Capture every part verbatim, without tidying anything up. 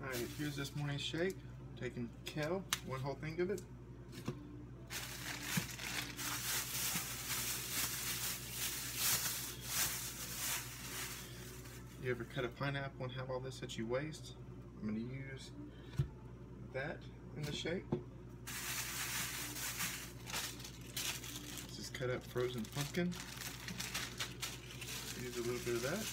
Alright, here's this morning's shake. Taking kale, one whole thing of it. You ever cut a pineapple and have all this that you waste? I'm going to use that in the shake. This is cut up frozen pumpkin. Use a little bit of that.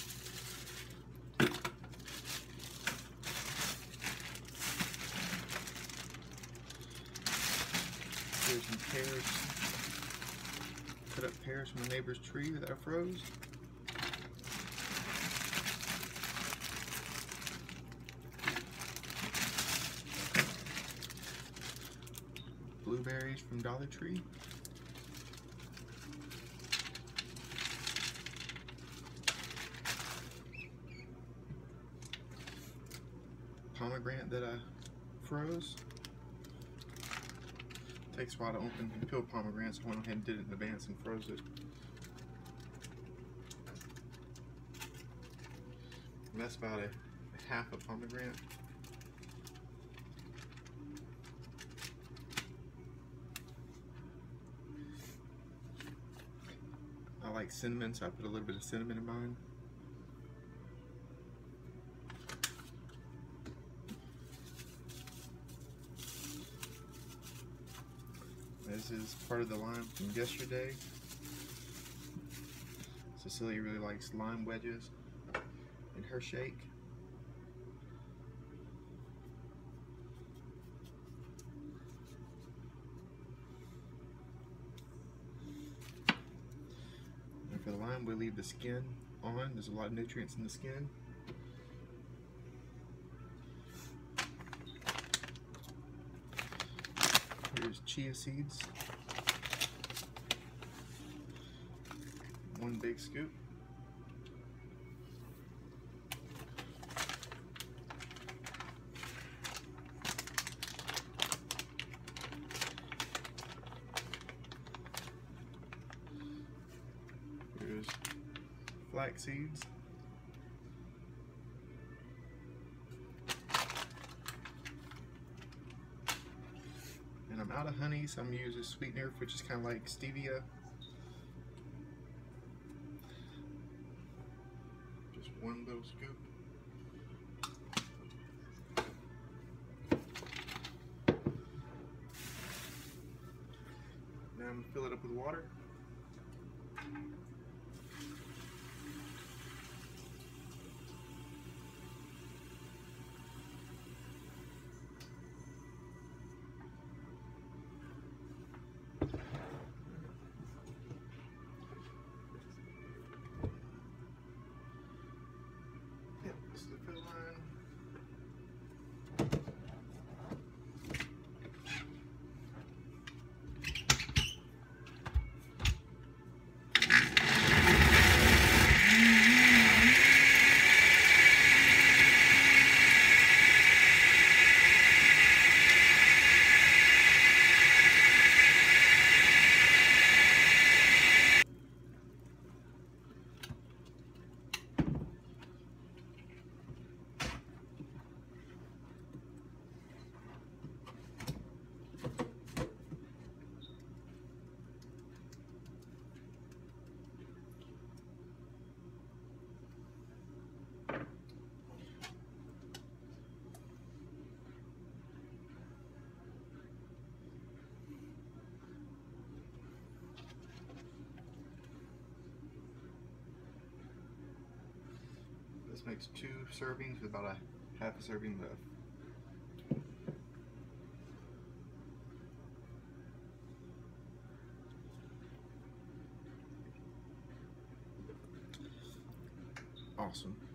Here's some pears. Cut up pears from a neighbor's tree that I froze. Blueberries from Dollar Tree. Pomegranate that I froze. Takes a while to open and peel pomegranates, so I went ahead and did it in advance and froze it. And that's about a, a half a pomegranate. I like cinnamon, so I put a little bit of cinnamon in mine. This is part of the lime from yesterday. Cecilia really likes lime wedges in her shake. And for the lime, we leave the skin on. There's a lot of nutrients in the skin. Here's chia seeds. One big scoop. Here's flax seeds. And I'm out of honey, so I'm going to use a sweetener, which is kind of like stevia. Just one little scoop. Now I'm going to fill it up with water. This is the fill line. This makes two servings with about a half a serving left. Awesome.